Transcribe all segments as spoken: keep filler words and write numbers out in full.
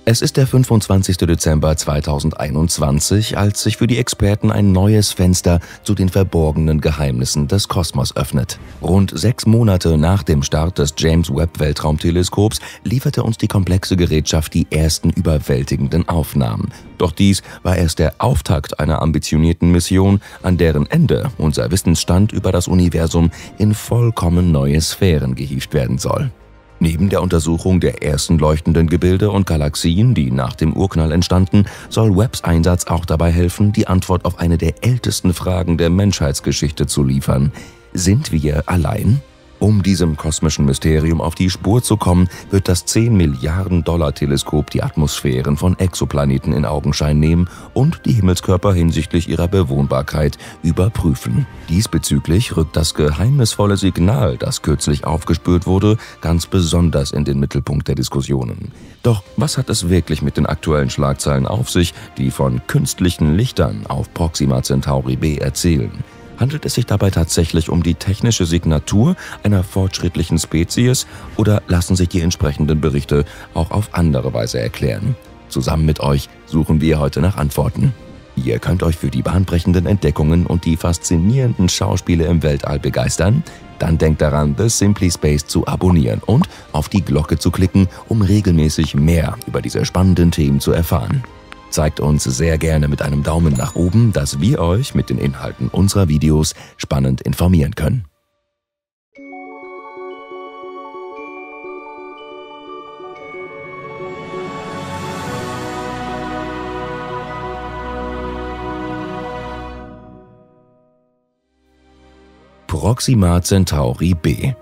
Es ist der fünfundzwanzigste Dezember zweitausendeinundzwanzig, als sich für die Experten ein neues Fenster zu den verborgenen Geheimnissen des Kosmos öffnet. Rund sechs Monate nach dem Start des James-Webb-Weltraumteleskops lieferte uns die komplexe Gerätschaft die ersten überwältigenden Aufnahmen. Doch dies war erst der Auftakt einer ambitionierten Mission, an deren Ende unser Wissensstand über das Universum in vollkommen neue Sphären gehievt werden soll. Neben der Untersuchung der ersten leuchtenden Gebilde und Galaxien, die nach dem Urknall entstanden, soll Webbs Einsatz auch dabei helfen, die Antwort auf eine der ältesten Fragen der Menschheitsgeschichte zu liefern. Sind wir allein? Um diesem kosmischen Mysterium auf die Spur zu kommen, wird das zehn Milliarden Dollar Teleskop die Atmosphären von Exoplaneten in Augenschein nehmen und die Himmelskörper hinsichtlich ihrer Bewohnbarkeit überprüfen. Diesbezüglich rückt das geheimnisvolle Signal, das kürzlich aufgespürt wurde, ganz besonders in den Mittelpunkt der Diskussionen. Doch was hat es wirklich mit den aktuellen Schlagzeilen auf sich, die von künstlichen Lichtern auf Proxima Centauri b erzählen? Handelt es sich dabei tatsächlich um die technische Signatur einer fortschrittlichen Spezies oder lassen sich die entsprechenden Berichte auch auf andere Weise erklären? Zusammen mit euch suchen wir heute nach Antworten. Ihr könnt euch für die bahnbrechenden Entdeckungen und die faszinierenden Schauspiele im Weltall begeistern? Dann denkt daran, The Simply Space zu abonnieren und auf die Glocke zu klicken, um regelmäßig mehr über diese spannenden Themen zu erfahren. Zeigt uns sehr gerne mit einem Daumen nach oben, dass wir euch mit den Inhalten unserer Videos spannend informieren können. Proxima Centauri b.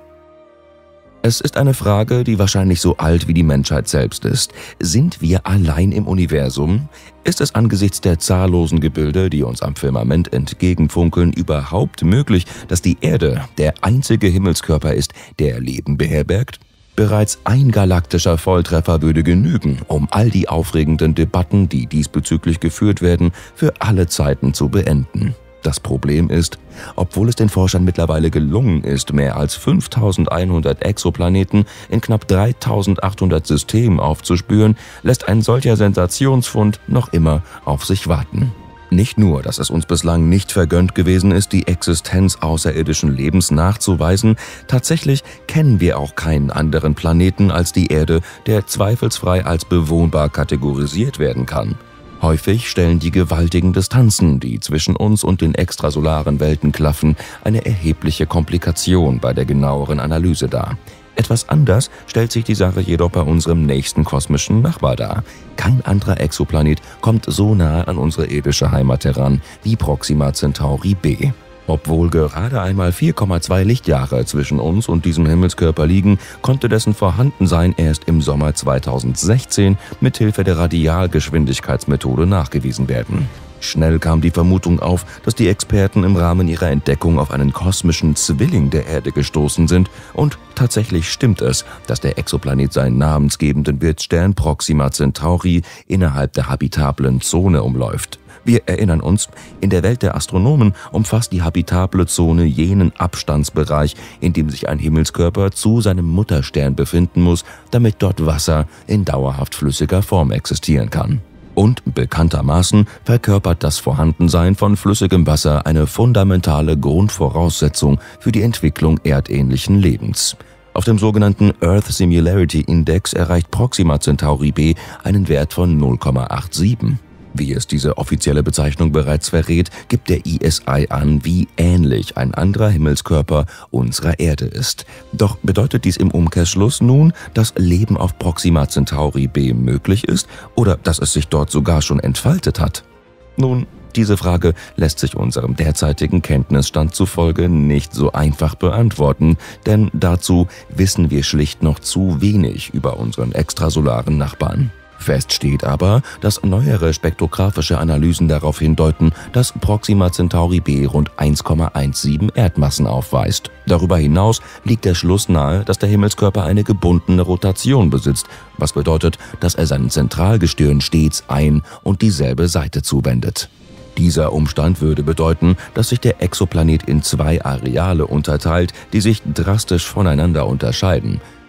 Es ist eine Frage, die wahrscheinlich so alt wie die Menschheit selbst ist. Sind wir allein im Universum? Ist es angesichts der zahllosen Gebilde, die uns am Firmament entgegenfunkeln, überhaupt möglich, dass die Erde der einzige Himmelskörper ist, der Leben beherbergt? Bereits ein galaktischer Volltreffer würde genügen, um all die aufregenden Debatten, die diesbezüglich geführt werden, für alle Zeiten zu beenden. Das Problem ist, obwohl es den Forschern mittlerweile gelungen ist, mehr als fünftausendeinhundert Exoplaneten in knapp dreitausendachthundert Systemen aufzuspüren, lässt ein solcher Sensationsfund noch immer auf sich warten. Nicht nur, dass es uns bislang nicht vergönnt gewesen ist, die Existenz außerirdischen Lebens nachzuweisen, tatsächlich kennen wir auch keinen anderen Planeten als die Erde, der zweifelsfrei als bewohnbar kategorisiert werden kann. Häufig stellen die gewaltigen Distanzen, die zwischen uns und den extrasolaren Welten klaffen, eine erhebliche Komplikation bei der genaueren Analyse dar. Etwas anders stellt sich die Sache jedoch bei unserem nächsten kosmischen Nachbar dar. Kein anderer Exoplanet kommt so nah an unsere irdische Heimat heran wie Proxima Centauri b. Obwohl gerade einmal vier Komma zwei Lichtjahre zwischen uns und diesem Himmelskörper liegen, konnte dessen Vorhandensein erst im Sommer zweitausendsechzehn mithilfe der Radialgeschwindigkeitsmethode nachgewiesen werden. Schnell kam die Vermutung auf, dass die Experten im Rahmen ihrer Entdeckung auf einen kosmischen Zwilling der Erde gestoßen sind, und tatsächlich stimmt es, dass der Exoplanet seinen namensgebenden Wirtsstern Proxima Centauri innerhalb der habitablen Zone umläuft. Wir erinnern uns, in der Welt der Astronomen umfasst die habitable Zone jenen Abstandsbereich, in dem sich ein Himmelskörper zu seinem Mutterstern befinden muss, damit dort Wasser in dauerhaft flüssiger Form existieren kann. Und bekanntermaßen verkörpert das Vorhandensein von flüssigem Wasser eine fundamentale Grundvoraussetzung für die Entwicklung erdähnlichen Lebens. Auf dem sogenannten Earth Similarity Index erreicht Proxima Centauri b einen Wert von null Komma siebenundachtzig. Wie es diese offizielle Bezeichnung bereits verrät, gibt der I S I an, wie ähnlich ein anderer Himmelskörper unserer Erde ist. Doch bedeutet dies im Umkehrschluss nun, dass Leben auf Proxima Centauri b möglich ist oder dass es sich dort sogar schon entfaltet hat? Nun, diese Frage lässt sich unserem derzeitigen Kenntnisstand zufolge nicht so einfach beantworten, denn dazu wissen wir schlicht noch zu wenig über unseren extrasolaren Nachbarn. Fest steht aber, dass neuere spektrographische Analysen darauf hindeuten, dass Proxima Centauri b rund eins Komma siebzehn Erdmassen aufweist. Darüber hinaus liegt der Schluss nahe, dass der Himmelskörper eine gebundene Rotation besitzt, was bedeutet, dass er seinen Zentralgestirn stets ein- und dieselbe Seite zuwendet. Dieser Umstand würde bedeuten, dass sich der Exoplanet in zwei Areale unterteilt, die sich drastisch voneinander unterscheiden.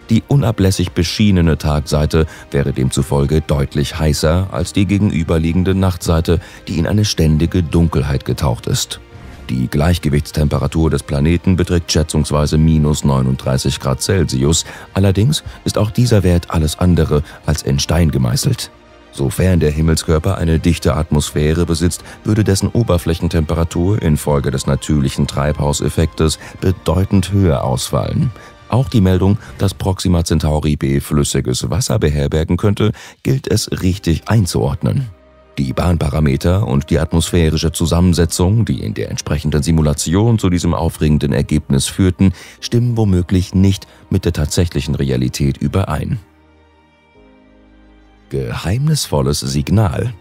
Die unablässig beschienene Tagseite wäre demzufolge deutlich heißer als die gegenüberliegende Nachtseite, die in eine ständige Dunkelheit getaucht ist. Die Gleichgewichtstemperatur des Planeten beträgt schätzungsweise minus neununddreißig Grad Celsius, allerdings ist auch dieser Wert alles andere als in Stein gemeißelt. Sofern der Himmelskörper eine dichte Atmosphäre besitzt, würde dessen Oberflächentemperatur infolge des natürlichen Treibhauseffektes bedeutend höher ausfallen. Auch die Meldung, dass Proxima Centauri b flüssiges Wasser beherbergen könnte, gilt es richtig einzuordnen. Die Bahnparameter und die atmosphärische Zusammensetzung, die in der entsprechenden Simulation zu diesem aufregenden Ergebnis führten, stimmen womöglich nicht mit der tatsächlichen Realität überein. Geheimnisvolles Signal.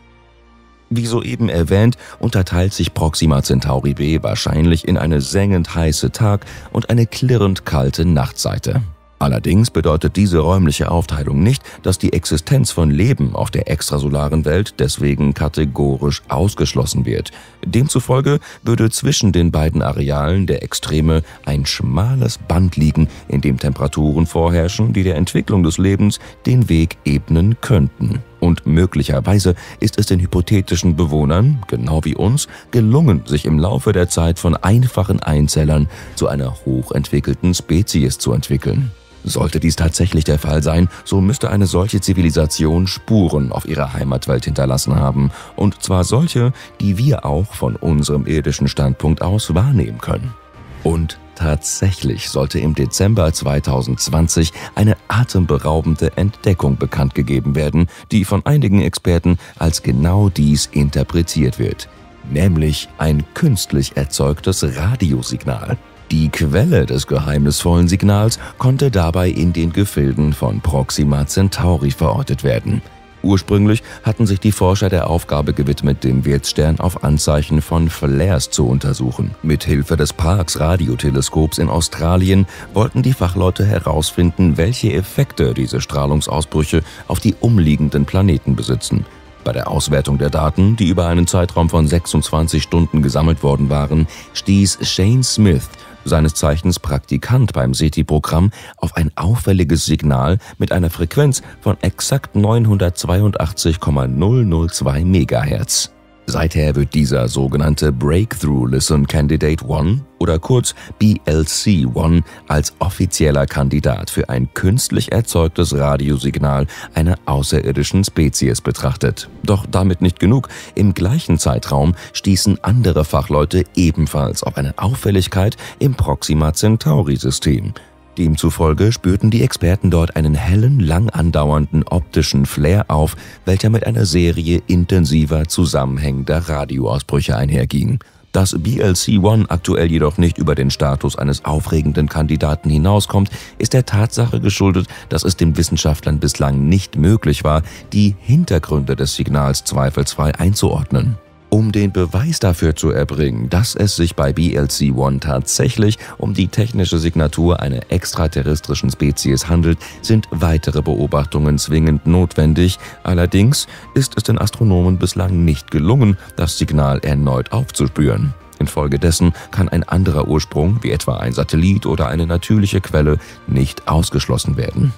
Wie soeben erwähnt, unterteilt sich Proxima Centauri b wahrscheinlich in eine sengend heiße Tag- und eine klirrend kalte Nachtseite. Allerdings bedeutet diese räumliche Aufteilung nicht, dass die Existenz von Leben auf der extrasolaren Welt deswegen kategorisch ausgeschlossen wird. Demzufolge würde zwischen den beiden Arealen der Extreme ein schmales Band liegen, in dem Temperaturen vorherrschen, die der Entwicklung des Lebens den Weg ebnen könnten. Und möglicherweise ist es den hypothetischen Bewohnern, genau wie uns, gelungen, sich im Laufe der Zeit von einfachen Einzellern zu einer hochentwickelten Spezies zu entwickeln. Sollte dies tatsächlich der Fall sein, so müsste eine solche Zivilisation Spuren auf ihrer Heimatwelt hinterlassen haben, und zwar solche, die wir auch von unserem irdischen Standpunkt aus wahrnehmen können. Und tatsächlich sollte im Dezember zweitausendzwanzig eine atemberaubende Entdeckung bekannt gegeben werden, die von einigen Experten als genau dies interpretiert wird, nämlich ein künstlich erzeugtes Radiosignal. Die Quelle des geheimnisvollen Signals konnte dabei in den Gefilden von Proxima Centauri verortet werden. Ursprünglich hatten sich die Forscher der Aufgabe gewidmet, den Wirtsstern auf Anzeichen von Flares zu untersuchen. Mithilfe des Parkes-Radioteleskops in Australien wollten die Fachleute herausfinden, welche Effekte diese Strahlungsausbrüche auf die umliegenden Planeten besitzen. Bei der Auswertung der Daten, die über einen Zeitraum von sechsundzwanzig Stunden gesammelt worden waren, stieß Shane Smith, seines Zeichens Praktikant beim SETI-Programm, auf ein auffälliges Signal mit einer Frequenz von exakt neunhundertzweiundachtzig Komma null null zwei Megahertz. Seither wird dieser sogenannte Breakthrough Listen Candidate eins oder kurz B L C eins als offizieller Kandidat für ein künstlich erzeugtes Radiosignal einer außerirdischen Spezies betrachtet. Doch damit nicht genug. Im gleichen Zeitraum stießen andere Fachleute ebenfalls auf eine Auffälligkeit im Proxima Centauri-System. Demzufolge spürten die Experten dort einen hellen, lang andauernden optischen Flare auf, welcher mit einer Serie intensiver zusammenhängender Radioausbrüche einherging. Dass B L C eins aktuell jedoch nicht über den Status eines aufregenden Kandidaten hinauskommt, ist der Tatsache geschuldet, dass es den Wissenschaftlern bislang nicht möglich war, die Hintergründe des Signals zweifelsfrei einzuordnen. Um den Beweis dafür zu erbringen, dass es sich bei B L C eins tatsächlich um die technische Signatur einer extraterrestrischen Spezies handelt, sind weitere Beobachtungen zwingend notwendig. Allerdings ist es den Astronomen bislang nicht gelungen, das Signal erneut aufzuspüren. Infolgedessen kann ein anderer Ursprung, wie etwa ein Satellit oder eine natürliche Quelle, nicht ausgeschlossen werden.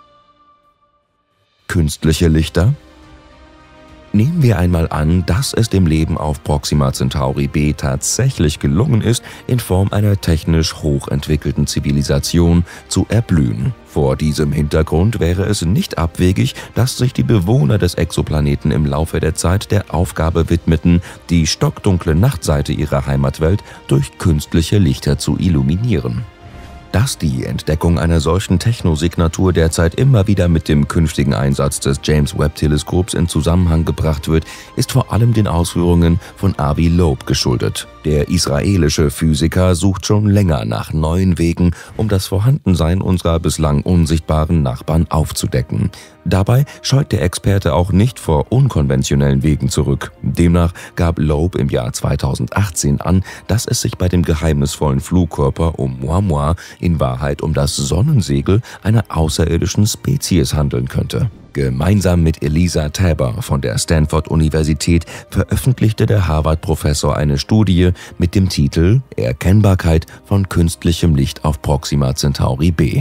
Künstliche Lichter? Nehmen wir einmal an, dass es dem Leben auf Proxima Centauri b tatsächlich gelungen ist, in Form einer technisch hochentwickelten Zivilisation zu erblühen. Vor diesem Hintergrund wäre es nicht abwegig, dass sich die Bewohner des Exoplaneten im Laufe der Zeit der Aufgabe widmeten, die stockdunkle Nachtseite ihrer Heimatwelt durch künstliche Lichter zu illuminieren. Dass die Entdeckung einer solchen Technosignatur derzeit immer wieder mit dem künftigen Einsatz des James-Webb-Teleskops in Zusammenhang gebracht wird, ist vor allem den Ausführungen von Avi Loeb geschuldet. Der israelische Physiker sucht schon länger nach neuen Wegen, um das Vorhandensein unserer bislang unsichtbaren Nachbarn aufzudecken. Dabei scheut der Experte auch nicht vor unkonventionellen Wegen zurück. Demnach gab Loeb im Jahr zweitausendachtzehn an, dass es sich bei dem geheimnisvollen Flugkörper um Oumuamua in Wahrheit um das Sonnensegel einer außerirdischen Spezies handeln könnte. Gemeinsam mit Elisa Taber von der Stanford-Universität veröffentlichte der Harvard-Professor eine Studie mit dem Titel »Erkennbarkeit von künstlichem Licht auf Proxima Centauri b«.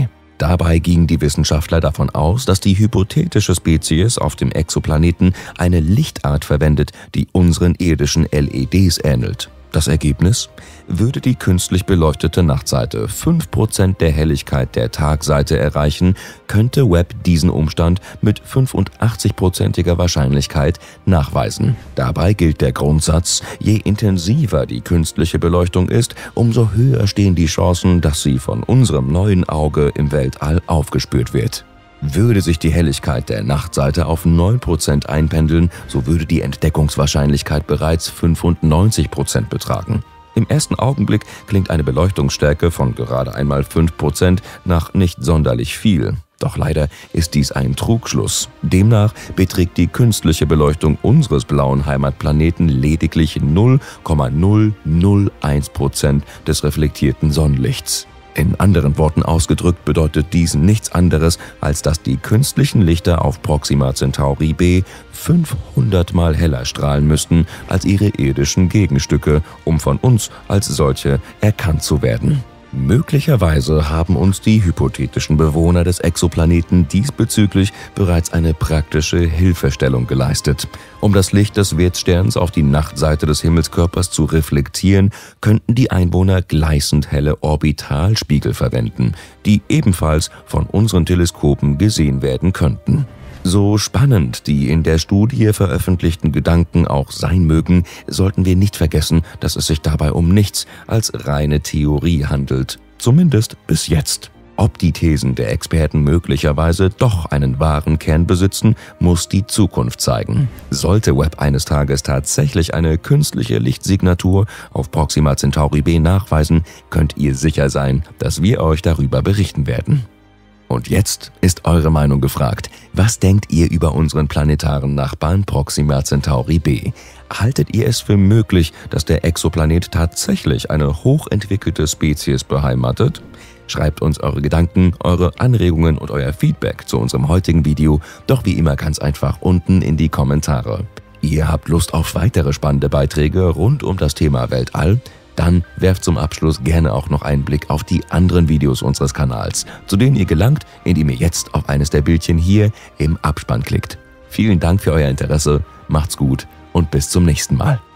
Dabei gingen die Wissenschaftler davon aus, dass die hypothetische Spezies auf dem Exoplaneten eine Lichtart verwendet, die unseren irdischen L E Ds ähnelt. Das Ergebnis? Würde die künstlich beleuchtete Nachtseite fünf Prozent der Helligkeit der Tagseite erreichen, könnte Webb diesen Umstand mit fünfundachtzig-prozentiger Wahrscheinlichkeit nachweisen. Dabei gilt der Grundsatz: Je intensiver die künstliche Beleuchtung ist, umso höher stehen die Chancen, dass sie von unserem neuen Auge im Weltall aufgespürt wird. Würde sich die Helligkeit der Nachtseite auf neun Prozent einpendeln, so würde die Entdeckungswahrscheinlichkeit bereits fünfundneunzig Prozent betragen. Im ersten Augenblick klingt eine Beleuchtungsstärke von gerade einmal fünf Prozent nach nicht sonderlich viel. Doch leider ist dies ein Trugschluss. Demnach beträgt die künstliche Beleuchtung unseres blauen Heimatplaneten lediglich null Komma null null eins Prozent des reflektierten Sonnenlichts. In anderen Worten ausgedrückt bedeutet dies nichts anderes, als dass die künstlichen Lichter auf Proxima Centauri b fünfhundert Mal heller strahlen müssten als ihre irdischen Gegenstücke, um von uns als solche erkannt zu werden. Möglicherweise haben uns die hypothetischen Bewohner des Exoplaneten diesbezüglich bereits eine praktische Hilfestellung geleistet. Um das Licht des Wirtssterns auf die Nachtseite des Himmelskörpers zu reflektieren, könnten die Einwohner gleißend helle Orbitalspiegel verwenden, die ebenfalls von unseren Teleskopen gesehen werden könnten. So spannend die in der Studie veröffentlichten Gedanken auch sein mögen, sollten wir nicht vergessen, dass es sich dabei um nichts als reine Theorie handelt. Zumindest bis jetzt. Ob die Thesen der Experten möglicherweise doch einen wahren Kern besitzen, muss die Zukunft zeigen. Sollte Webb eines Tages tatsächlich eine künstliche Lichtsignatur auf Proxima Centauri b nachweisen, könnt ihr sicher sein, dass wir euch darüber berichten werden. Und jetzt ist eure Meinung gefragt. Was denkt ihr über unseren planetaren Nachbarn Proxima Centauri b? Haltet ihr es für möglich, dass der Exoplanet tatsächlich eine hochentwickelte Spezies beheimatet? Schreibt uns eure Gedanken, eure Anregungen und euer Feedback zu unserem heutigen Video doch wie immer ganz einfach unten in die Kommentare. Ihr habt Lust auf weitere spannende Beiträge rund um das Thema Weltall? Dann werft zum Abschluss gerne auch noch einen Blick auf die anderen Videos unseres Kanals, zu denen ihr gelangt, indem ihr jetzt auf eines der Bildchen hier im Abspann klickt. Vielen Dank für euer Interesse, macht's gut und bis zum nächsten Mal.